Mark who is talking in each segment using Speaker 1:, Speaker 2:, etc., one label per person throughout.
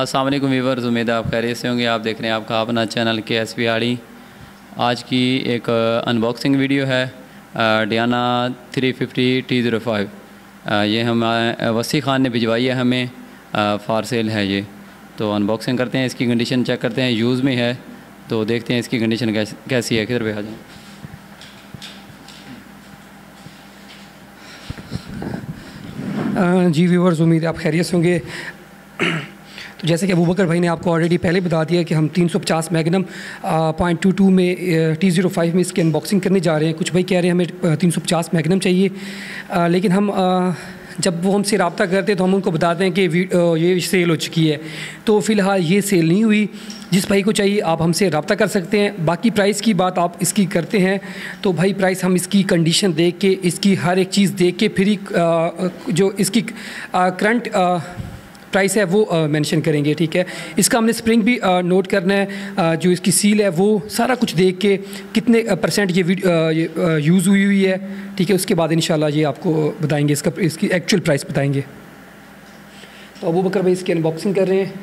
Speaker 1: अस्सलाम वालेकुम व्यूअर्स, उम्मीद है आप खैरियत से होंगे। आप देख रहे हैं आपका अपना चैनल KSP आड़ी। आज की एक अनबॉक्सिंग वीडियो है डियाना 350 T05। ये हम वसी ख़ान ने भिजवाई है हमें, फॉर सेल है ये। तो अनबॉक्सिंग करते हैं, इसकी कंडीशन चेक करते हैं। यूज़ में है तो देखते हैं इसकी कंडीशन कैसी है। किधर पे आ जाए।
Speaker 2: जी व्यूअर्स, उम्मीद है आप खैरियत से होंगे। तो जैसे कि अबू बकर भाई ने आपको ऑलरेडी पहले बता दिया कि हम 350 मैग्नम .22 में T05 में इसकी अनबॉक्सिंग करने जा रहे हैं। कुछ भाई कह रहे हैं हमें 350 मैग्नम चाहिए, लेकिन हम जब वो हमसे रब्ता करते हैं तो हम उनको बताते हैं कि ये सेल हो चुकी है। तो फ़िलहाल ये सेल नहीं हुई। जिस भाई को चाहिए आप हमसे रब्ता कर सकते हैं। बाकी प्राइस की बात आप इसकी करते हैं तो भाई प्राइस हम इसकी कंडीशन देख के, इसकी हर एक चीज़ देख के फिर ही जो इसकी करंट प्राइस है वो मेंशन करेंगे। ठीक है, इसका हमने स्प्रिंग भी नोट करना है, जो इसकी सील है वो सारा कुछ देख के कितने परसेंट ये यूज़ हुई है। ठीक है, उसके बाद इंशाल्लाह ये आपको बताएंगे, इसकी एक्चुअल प्राइस बताएंगे। तो अबू बकर भाई इसकी अनबॉक्सिंग कर रहे हैं।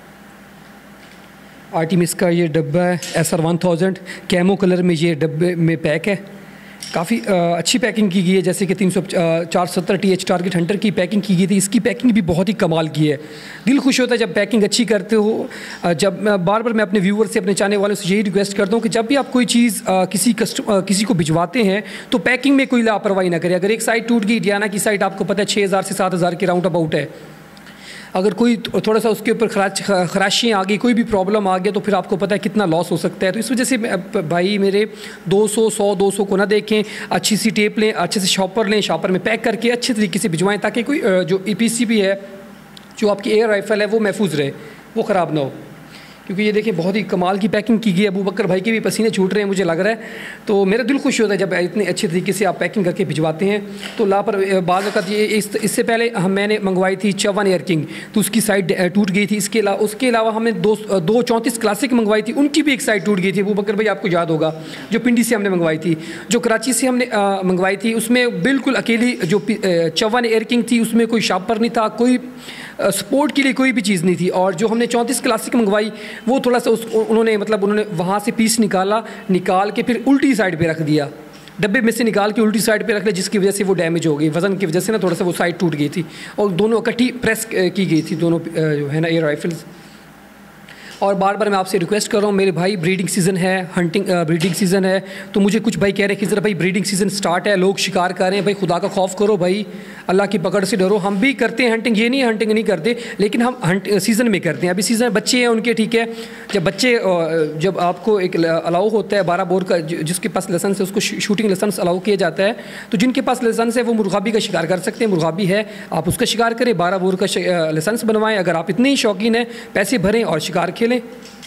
Speaker 2: आर्टिमिस का ये डब्बा है SR1000 कैमो कलर में, ये डब्बे में पैक है। काफ़ी अच्छी पैकिंग की गई है, जैसे कि 470 TH टारगेट हंटर की पैकिंग की गई थी। इसकी पैकिंग भी बहुत ही कमाल की है। दिल खुश होता है जब पैकिंग अच्छी करते हो। जब बार बार मैं अपने व्यूअर से, अपने चाहने वालों से यही रिक्वेस्ट करता हूँ कि जब भी आप कोई चीज़ किसी को भिजवाते हैं तो पैकिंग में कोई लापरवाही ना करें। अगर एक साइड टूट गई, डियाना की साइड आपको पता है 6000 से 7000 के राउंड अबाउट है। अगर कोई थोड़ा सा उसके ऊपर खराशियाँ आ गई, कोई भी प्रॉब्लम आ गया तो फिर आपको पता है कितना लॉस हो सकता है। तो इस वजह से भाई मेरे 200 को ना देखें, अच्छी सी टेप लें, अच्छे से शॉपर लें, शॉपर में पैक करके अच्छे तरीके से भिजवाएं ताकि कोई जो PCB है, जो आपकी एयर राइफल है, वो महफूज रहे, वो ख़राब ना हो। क्योंकि ये देखिए बहुत ही कमाल की पैकिंग की गई है। अबू बकर भाई के भी पसीने छूट रहे हैं मुझे लग रहा है। तो मेरा दिल खुश होता है जब इतने अच्छे तरीके से आप पैकिंग करके भिजवाते हैं। तो बाज़ वक़्त ये इससे पहले मैंने मंगवाई थी चवन एयर किंग, तो उसकी साइड टूट गई थी। उसके अलावा हमने दो 34 क्लासिक मंगवाई थी, उनकी भी एक साइड टूट गई थी। अबू बकर भाई आपको याद होगा, जो पिंडी से हमने मंगवाई थी। जो कराची से हमने मंगवाई थी उसमें बिल्कुल अकेली जो चवन एयर किंग थी उसमें कोई शापर नहीं था, कोई स्पोर्ट के लिए कोई भी चीज़ नहीं थी। और जो हमने 34 क्लासिक मंगवाई वो थोड़ा सा उन्होंने वहाँ से पीस निकाल के फिर उल्टी साइड पे रख दिया, डब्बे में से निकाल के उल्टी साइड पे रख लिया, जिसकी वजह से वो डैमेज हो गई। वज़न की वजह से ना थोड़ा सा वो साइड टूट गई थी और दोनों इकट्ठी प्रेस की गई थी, दोनों जो है ना एयर राइफल्स। और बार बार मैं आपसे रिक्वेस्ट कर रहा हूँ, मेरे भाई ब्रीडिंग सीज़न है, हंटिंग ब्रीडिंग सीज़न है। तो मुझे कुछ भाई कह रहे हैं कि ज़रा भाई ब्रीडिंग सीज़न स्टार्ट है, लोग शिकार कर रहे हैं, भाई खुदा का खौफ करो, भाई अल्लाह की पकड़ से डरो। हम भी करते हैं हंटिंग, ये नहीं हंटिंग नहीं करते, लेकिन हम सीज़न में करते हैं। अभी सीज़न बच्चे हैं उनके, ठीक है। जब आपको एक अलाउ होता है 12 बोर का, जिसके पास लाइसेंस है उसको शूटिंग लाइसेंस अलाउ किया जाता है। तो जिनके पास लाइसेंस है वो मुर्गाबी का शिकार कर सकते हैं। मुर्गाबी है, आप उसका शिकार करें, 12 बोर का लाइसेंस बनवाएं। अगर आप इतने ही शौकीन हैं, पैसे भरें और शिकार खेलें।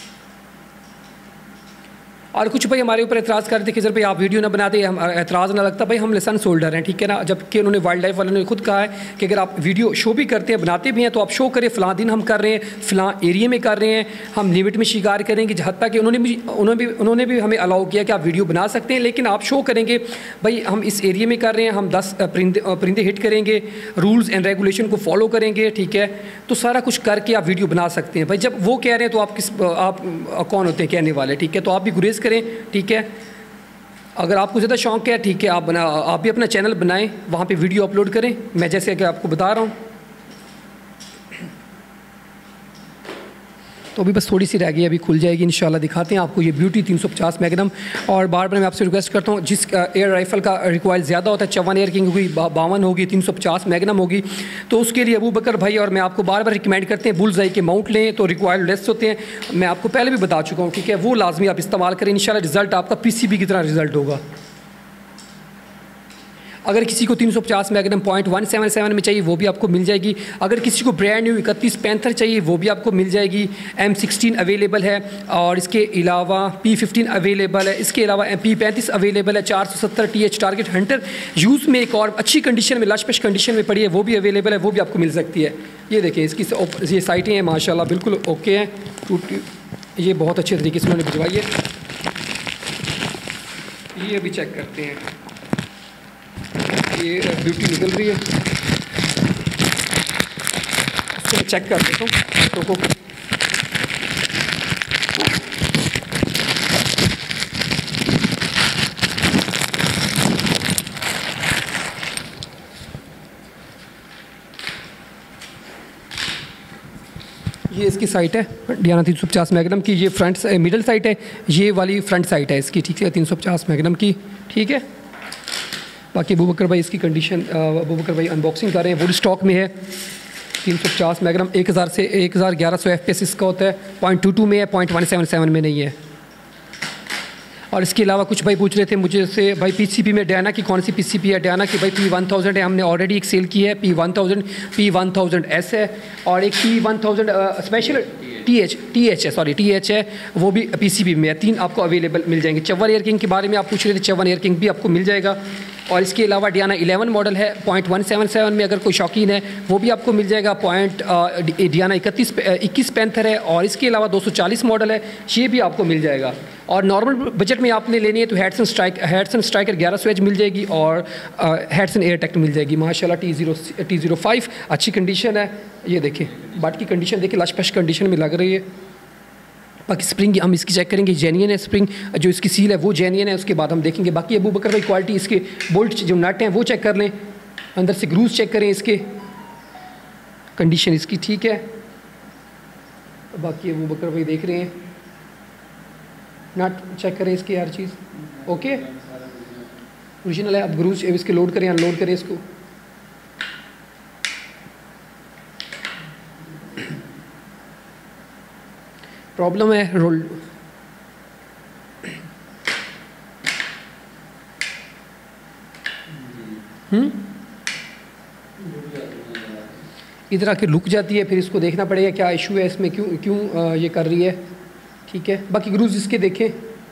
Speaker 2: और कुछ भाई हमारे ऊपर एतराज़ कर रहे थे कि सर भाई आप वीडियो ना बनाते, हम एतराज़ ना लगता। भाई हम लाइसेंस होल्डर हैं, ठीक है ना। जबकि उन्होंने वाइल्ड लाइफ वालों ने खुद कहा है कि अगर आप वीडियो शो भी करते हैं, बनाते भी हैं, तो आप शो करें फ़लाँ दिन हम कर रहे हैं, फ़लाँ एरिए में कर रहे हैं, हम लिमिट में शिकार करेंगे। जहाँ तक कि उन्होंने भी हमें अलाउ किया कि आप वीडियो बना सकते हैं, लेकिन आप शो करेंगे भाई हम इस एरिए में कर रहे हैं, हम 10 परिंदे हिट करेंगे, रूल्स एंड रेगुलेशन को फॉलो करेंगे, ठीक है। तो सारा कुछ करके आप वीडियो बना सकते हैं। भाई जब वो कह रहे हैं तो आप कौन होते हैं कहने वाले, ठीक है। तो आप भी गुरेज करें, ठीक है। अगर आपको ज़्यादा शौक़ है, ठीक है, आप भी अपना चैनल बनाएं, वहाँ पे वीडियो अपलोड करें, मैं जैसे कि आपको बता रहा हूँ। तो अभी बस थोड़ी सी रह गई, अभी खुल जाएगी इंशाल्लाह। दिखाते हैं आपको ये ब्यूटी 350 मैग्नम। और बार बार मैं आपसे रिक्वेस्ट करता हूँ, जिस एयर राइफल का रिकॉइल ज़्यादा होता है, चवन एयर किंग होगी, 52 होगी, 350 मैग्नम होगी, तो उसके लिए अबू बकर भाई और मैं आपको बार बार रिकमेंड करते हैं बुल्स आई के माउंट लें, तो रिकॉइल लेस होते हैं। मैं आपको पहले भी बता चुका हूँ, ठीक है। वो लाजमी आप इस्तेमाल करें, इंशाल्लाह रिज़ल्ट आपका PCB की तरह रिज़ल्ट होगा। अगर किसी को 350 मैग्नम .177 में चाहिए वो भी आपको मिल जाएगी। अगर किसी को ब्रांड न्यू 31 पैंथर चाहिए वो भी आपको मिल जाएगी। M16 अवेलेबल है और इसके अलावा P15 अवेलेबल है। इसके अलावा P35 अवेलेबल है। 470 TH टारगेट हंटर यूज़ में एक और अच्छी कंडीशन में, लशपश कंडीशन में पड़ी है, वो भी अवेलेबल है, वो भी आपको मिल सकती है। ये देखिए इसकी ये साइटें हैं माशाल्लाह बिल्कुल ओके हैं। ये बहुत अच्छे तरीके से उन्होंने भिजवाई है। ये अभी चेक करते हैं, ये ब्यूटी निकल रही है, इसको चेक कर देता हूँ। ये इसकी साइट है डियाना 350 मैग्नम की। ये फ्रंट मिडल साइट है, ये वाली फ्रंट साइट है इसकी, ठीक है, 350 मैग्नम की, ठीक है। बाकी अबू बकर भाई इसकी कंडीशन, अबू बकर भाई अनबॉक्सिंग कर रहे हैं। वुड स्टॉक में है, 350 मैग्नम, 1000 से 1100 FPS इसका होता है, 0.22 में है, 0.177 में नहीं है। और इसके अलावा कुछ भाई पूछ रहे थे मुझे से भाई PCP में डियाना की कौन सी PCP है। डियाना की भाई P1000 है, हमने ऑलरेडी एक सेल की है, P1000S है, और एक P1000 स्पेशल TH है, सॉरी TH है, वो भी PCP में है। 3 आपको अवेलेबल मिल जाएंगे। चवन एयर किंग के बारे में आप पूछ रहे थे, चवन एयर किंग भी आपको मिल जाएगा। और इसके अलावा डियाना 11 मॉडल है, 0.177 में, अगर कोई शौकीन है वो भी आपको मिल जाएगा। डियाना 21 पैंथर है, और इसके अलावा 240 मॉडल है, ये भी आपको मिल जाएगा। और नॉर्मल बजट में आपने लेनी है तो हेडसन स्ट्राइकर 1100 एच मिल जाएगी, और हेडसन एयरटेक मिल जाएगी माशाल्लाह। T05 अच्छी कंडीशन है, ये देखें, बाट की कंडीशन देखिए, लश-पश कंडीशन में लग रही है। बाकी स्प्रिंग हम इसकी चेक करेंगे, जेन्युइन है स्प्रिंग, जो इसकी सील है वो जेन्युइन है, उसके बाद हम देखेंगे। बाकी अबू बकर भाई क्वालिटी इसके बोल्ट जो नट हैं वो चेक कर लें, अंदर से ग्रूज चेक करें, इसके कंडीशन इसकी ठीक है। बाकी अबू बकर भाई देख रहे हैं, नट चेक करें इसकी, हर चीज़ ओके ओरिजिनल है। अब ग्रूज इसके लोड करें, अनलोड करें इसको। प्रॉब्लम है रोल, इधर आके रुक जाती है, फिर इसको देखना पड़ेगा क्या इशू है इसमें, क्यों ये कर रही है, ठीक है। बाकी ग्रूज इसके देखें,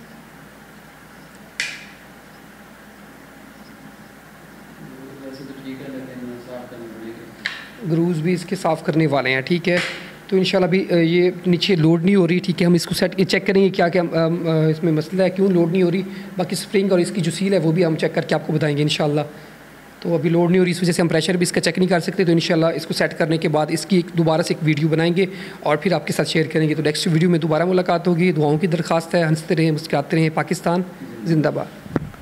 Speaker 2: ग्रूज भी इसके साफ़ करने वाले हैं, ठीक है। तो इंशाल्लाह भी ये नीचे लोड नहीं हो रही, ठीक है। हम इसको चेक करेंगे क्या क्या इसमें मसला है, क्यों लोड नहीं हो रही। बाकी स्प्रिंग और इसकी जो सील है वो भी हम चेक करके आपको बताएंगे इंशाल्लाह। तो अभी लोड नहीं हो रही, इस वजह से हम प्रेशर भी इसका चेक नहीं कर सकते। तो इंशाल्लाह इसको सेट करने के बाद इसकी दोबारा से एक वीडियो बनाएंगे और फिर आपके साथ शेयर करेंगे। तो नेक्स्ट वीडियो में दोबारा मुलाकात होगी। दुआओं की दरख्वास्त है, हंसते रहें, मुस्कुराते रहें। पाकिस्तान जिंदाबाद।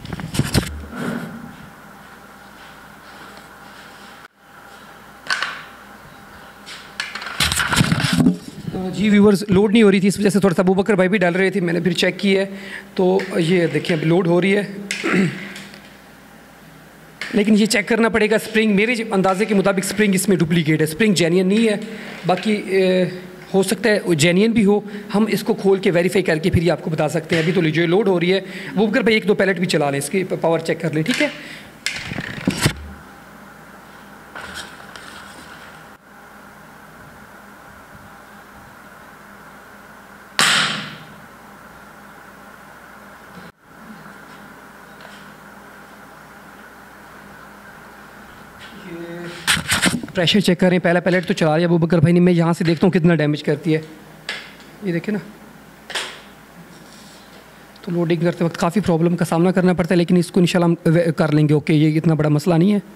Speaker 2: जी व्यूवर्स, लोड नहीं हो रही थी, इस वजह से थोड़ा सा अबू बकर भाई भी डाल रहे थे, मैंने फिर चेक की है तो ये देखिए अब लोड हो रही है। लेकिन ये चेक करना पड़ेगा, स्प्रिंग मेरे अंदाजे के मुताबिक स्प्रिंग इसमें डुप्लीकेट है, स्प्रिंग जेन्युइन नहीं है। बाकी हो सकता है जेन्युइन भी हो, हम इसको खोल के वेरीफाई करके फिर ये आपको बता सकते हैं। अभी तो जो लोड हो रही है वो बकर भाई 1-2 पैलेट भी चला लें, इसकी पावर चेक कर लें, ठीक है। प्रेशर चेक करें, पहला पैलेट तो चला रही है अबू बकर भाई ने। मैं यहाँ से देखता हूँ कितना डैमेज करती है, ये देखें ना। तो लोडिंग करते वक्त काफ़ी प्रॉब्लम का सामना करना पड़ता है, लेकिन इसको इंशाल्लाह हम कर लेंगे, ओके। ये इतना बड़ा मसला नहीं है।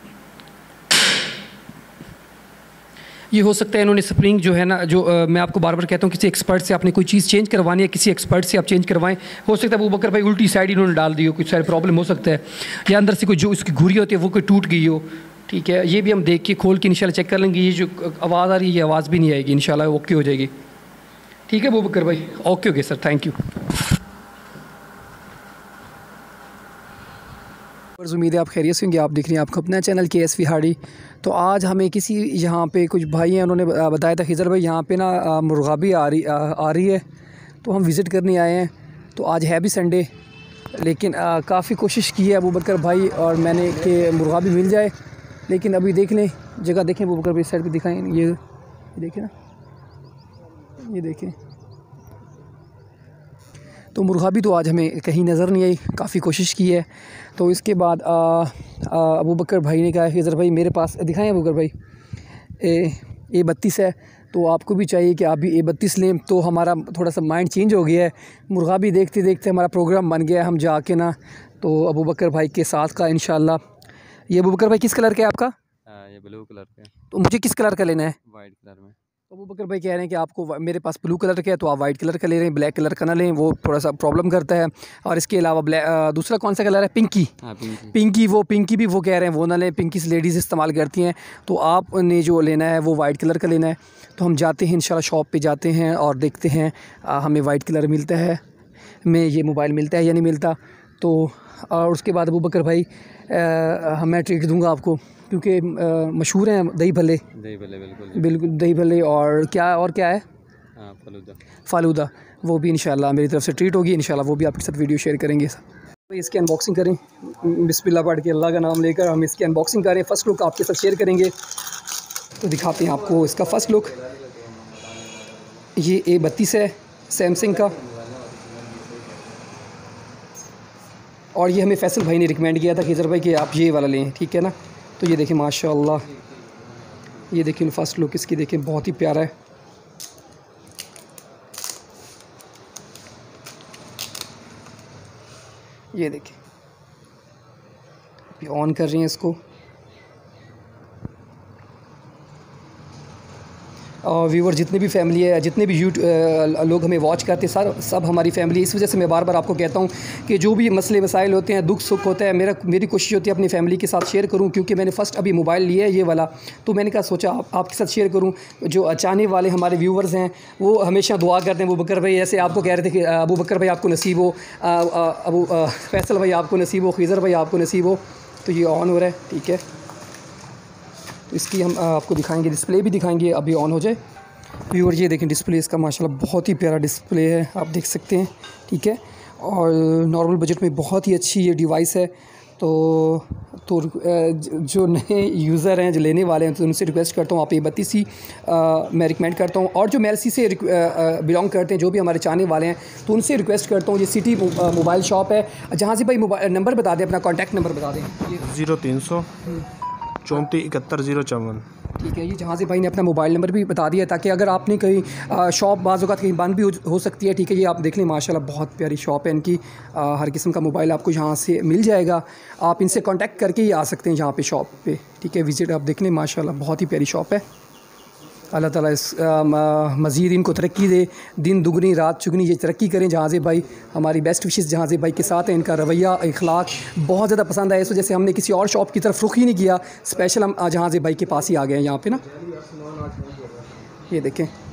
Speaker 2: ये हो सकता है इन्होंने स्प्रिंग जो है ना, जो मैं आपको बार बार कहता हूँ, किसी एक्सपर्ट से आपने कोई चीज़ चेंज करवानी है, किसी एक्सपर्ट से आप चेंज करवाएं। हो सकता है अबू बकर भाई उल्टी साइड इन्होंने डाल दी हो, कुछ सारे प्रॉब्लम हो सकता है, या अंदर से कोई जो उसकी घुरी होती है वो कोई टूट गई हो, ठीक है। ये भी हम देख के खोल के इंशाल्लाह चेक कर लेंगे। ये जो आवाज़ आ रही है ये आवाज़ भी नहीं आएगी, इंशाल्लाह ओके हो जाएगी, ठीक है अबू बकर भाई। Okay sir, thank you. उम्मीद है आप खैरियत से होंगे। आप देख रहे हैं आपका अपना चैनल KSV हाड़ी। तो आज हमें किसी यहाँ पे कुछ भाई हैं, उन्होंने बताया था खिज़र भाई यहाँ पे ना मुर्गाबी आ रही है, तो हम विज़िट करने आए हैं। तो आज है भी संडे, लेकिन काफ़ी कोशिश की है अबू बकर भाई और मैंने कि मुर्गाबी मिल जाए, लेकिन अभी देख लें, जगह देखें अबू बकर भाई, साइड पे दिखाएं, ये देखें ना, ये देखें। तो मुर्गाबी तो आज हमें कहीं नज़र नहीं आई, काफ़ी कोशिश की है। तो इसके बाद अबू बकर भाई ने कहा खिज़र भाई मेरे पास दिखाएं अबू बकर भाई, A32 है, तो आपको भी चाहिए कि आप भी A32 लें। तो हमारा थोड़ा सा माइंड चेंज हो गया है, मुर्गाबी देखते देखते हमारा प्रोग्राम बन गया है, हम जाके ना तो अबू बकर भाई के साथ का इंशाल्लाह। ये अबू बकर भाई किस कलर का है आपका?
Speaker 1: ये ब्लू कलर का।
Speaker 2: तो मुझे किस कलर का लेना है?
Speaker 1: वाइट कलर में।
Speaker 2: तो अबू बकर भाई कह रहे हैं कि आपको मेरे पास ब्लू कलर का है तो आप वाइट कलर का ले रहे हैं, ब्लैक कलर का ना लें, वो थोड़ा सा प्रॉब्लम करता है। और इसके अलावा दूसरा कौन सा कलर है, पिंकी।
Speaker 1: हाँ पिंकी।
Speaker 2: पिंकी भी वो कह रहे हैं वो ना लें, पिंकी से लेडीज़ इस्तेमाल करती हैं। तो आपने जो लेना है वो वाइट कलर का लेना है। तो हम जाते हैं इंशाल्लाह शॉप पे जाते हैं और देखते हैं हमें वाइट कलर मिलता है, हमें ये मोबाइल मिलता है या नहीं मिलता। तो और उसके बाद अबू बकर भाई मैं ट्रीट दूंगा आपको, क्योंकि मशहूर हैं दही भल्ले। बिल्कुल दही भल्ले। और क्या है,
Speaker 1: हाँ
Speaker 2: फ़ालूदा। वो भी इंशाल्लाह मेरी तरफ से ट्रीट होगी, इंशाल्लाह वो भी आपके साथ वीडियो शेयर करेंगे। तो इसकी अनबॉक्सिंग करें, बिस्मिल्लाह पढ़ के, अल्लाह का नाम लेकर हम इसकी अनबॉक्सिंग करें। फ़र्स्ट लुक आपके साथ शेयर करेंगे। तो दिखाते हैं आपको इसका फ़र्स्ट लुक। ये A32 है सैमसंग का, और ये हमें फैसल भाई ने रिकमेंड किया था खिजर भाई कि आप ये वाला लें, ठीक है ना। तो ये देखें माशाल्लाह, ये देखें फ़र्स्ट लुक इसकी, देखें बहुत ही प्यारा है। ये देखें, अभी ऑन कर रही हैं इसको। व्यूवर जितने भी फैमिली है, जितने भी लोग हमें वॉच करते हैं, सब हमारी फैमिली। इस वजह से मैं बार बार आपको कहता हूँ कि जो भी मसले मसाइल होते हैं, दुख सुख होता है, मेरी कोशिश होती है अपनी फैमिली के साथ शेयर करूँ। क्योंकि मैंने फ़र्स्ट अभी मोबाइल लिया है ये वाला, तो मैंने कहा सोचा आपके साथ शेयर करूँ। जो चाहने वाले हमारे व्यूवर्स हैं वो हमेशा दुआ करते हैं, अबू बकर भाई ऐसे आपको कह रहे थे कि अबू बकर भाई आपको नसीब हो, फैसल भाई आपको नसीब हो, खिजर भाई आपको नसीब हो। तो ये ऑन हो रहा है, ठीक है। तो इसकी हम आपको दिखाएंगे, डिस्प्ले भी दिखाएंगे, अभी ऑन हो जाए। व्यूअर ये देखें डिस्प्ले इसका माशाल्लाह बहुत ही प्यारा डिस्प्ले है, आप देख सकते हैं, ठीक है। और नॉर्मल बजट में बहुत ही अच्छी ये डिवाइस है। तो जो नए यूज़र हैं, जो लेने वाले हैं, तो उनसे रिक्वेस्ट करता हूँ आप A32 ही मैं रिकमेंड करता हूँ। और जो मेलसी से बिलोंग करते हैं, जो भी हमारे चाहने वाले हैं, तो उनसे रिक्वेस्ट करता हूँ, ये सिटी मोबाइल शॉप है। जहाँ से भाई मोबाइल नंबर बता दें, अपना कॉन्टैक्ट नंबर बता दें।
Speaker 3: 0300 34 71 054।
Speaker 2: ठीक है, ये जहाँ से भाई ने अपना मोबाइल नंबर भी बता दिया, ताकि अगर आपने कहीं शॉप बाज़ होगा कहीं बंद भी हो सकती है, ठीक है। ये आप देख लें माशाल्लाह बहुत प्यारी शॉप है इनकी। हर किस्म का मोबाइल आपको यहाँ से मिल जाएगा। आप इनसे कांटेक्ट करके ही आ सकते हैं यहाँ पे शॉप पे, ठीक है। विज़िट आप देख लें माशाल्लाह बहुत ही प्यारी शॉप है। अल्लाह ताला मज़ीद इनको तरक्की दे, दिन दुगनी रात चुगनी ये तरक्की करें। जहाँ से भाई हमारी बेस्ट विशेज़ जहाँ से भाई के साथ है। इनका रवैया अखलाक बहुत ज़्यादा पसंद आया, इस वजह से हमने किसी और शॉप की तरफ रुख ही नहीं किया, स्पेशल हम जहाँ से भाई के पास ही आ गए हैं यहाँ पे ना। ये देखें